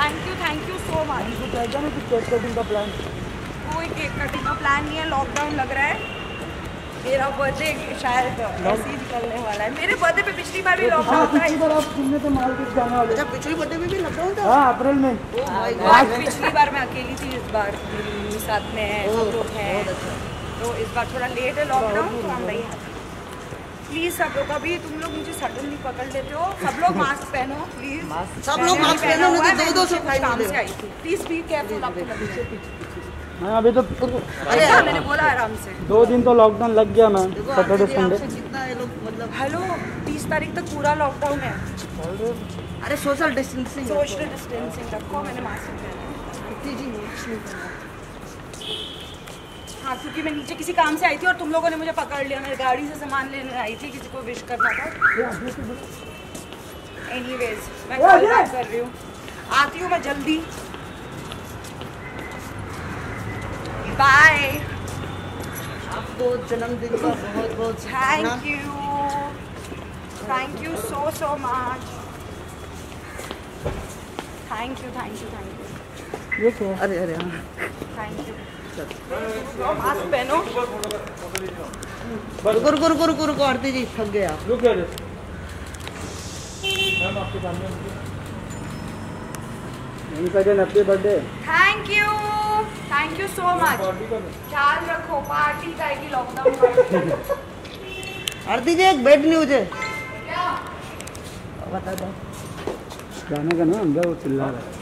Thank you so much. Cake cutting का plan? कोई cake cutting का प्लान नहीं है, लॉकडाउन लग रहा है। मेरा बर्थडे शायद ऐसे ही निकलने वाला है। मेरे बर्थडे पे पिछली बार भी लॉकडाउन था। पिछली बार आप घूमने थे मालदीव जाने वाले? अच्छा, पिछली बर्थडे में भी लॉकडाउन था? हाँ, अप्रैल में। पिछली बार मैं अकेली थी, इस बार मेरे साथ में सब लोग हैं। तो इस बार थोड़ा लेट है लॉकडाउन, तो हम नहीं आते। प्लीज़ सब लोग, अभी तुम लोग मुझे सडनली पकड़ लेते हो। सब लोग मास्क पहनो प्लीज़। सब लोग मास्क पहनो, नहीं तो 2 से काम से आई थी। Please be careful. हाँ, अभी तो अरे मैंने बोला आराम से। 2 दिन तो लॉकडाउन लग गया मैम, सैटरडे संडे। कितना ये लोग मतलब हेलो, 30 तारीख तक पूरा लॉकडाउन है। अरे सोशल डिस्टेंसिंग रखो। मैंने मास्क पहना। हाँ, क्योंकि मैं नीचे किसी काम से आई थी और तुम लोगों ने मुझे पकड़ लिया। मैं गाड़ी से सामान लेने आई थी, किसी को विश करना था। एनीवेज, मैं कॉल बैक कर रही हूँ, आती हूँ मैं जल्दी। बाय। आपको जन्मदिन का बहुत बहुत thank you so much. Thank you. ये क्या है? अरे हाँ, थैंक यू। मास्क पहनो। रुको आरती जी, थक गए आप। रुक गए मैम, आपके सामने happy birthday. Thank you so much. ख्याल रखो, पार्टी जाएगी लॉकडाउन। आरती जी, एक बैड न्यूज है। क्या बता दो। गाने का ना अंदर वो चिल्ला रहा है।